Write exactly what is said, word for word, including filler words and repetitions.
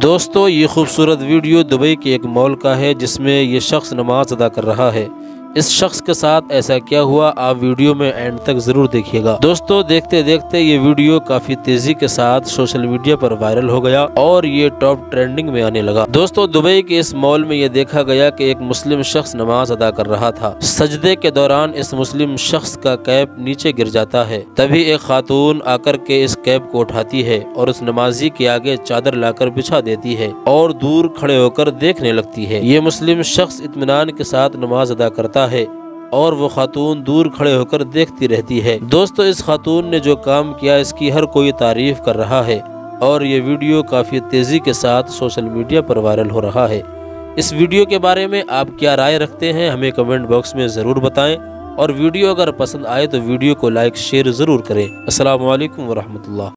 دوستو یہ خوبصورت ویڈیو دبئی کے ایک مال کا ہے جس میں یہ شخص نماز ادا کر رہا ہے۔ اس شخص کے ساتھ ایسا کیا ہوا آپ ویڈیو میں اینڈ تک ضرور دیکھیے گا۔ دوستو دیکھتے دیکھتے یہ ویڈیو کافی تیزی کے ساتھ سوشل میڈیا پر وائرل ہو گیا اور یہ ٹاپ ٹرینڈنگ میں آنے لگا۔ دوستو دبئی کے اس مال میں یہ دیکھا گیا کہ ایک مسلم شخص نماز ادا کر رہا تھا۔ سجدے کے دوران اس مسلم شخص کا کیپ نیچے گر جاتا ہے، تبھی ایک خاتون آ کر کے اس کیپ کو اٹھاتی ہے اور اس نمازی کے آگے چادر لا کر بچھا دیتی ہے اور دور کھڑے ہو کر دیکھنے لگتی ہے۔ یہ مسلم شخص اطمینان کے ساتھ نماز ادا کرتا ہے اور وہ خاتون دور کھڑے ہو کر دیکھتی رہتی ہے۔ دوستو اس خاتون نے جو کام کیا اس کی ہر کوئی تعریف کر رہا ہے اور یہ ویڈیو کافی تیزی کے ساتھ سوشل میڈیا پر وائرل ہو رہا ہے۔ اس ویڈیو کے بارے میں آپ کیا رائے رکھتے ہیں ہمیں کمنٹ باکس میں ضرور بتائیں، اور ویڈیو اگر پسند آئے تو ویڈیو کو لائک شیئر ضرور کریں۔ السلام علیکم ورحمۃ اللہ۔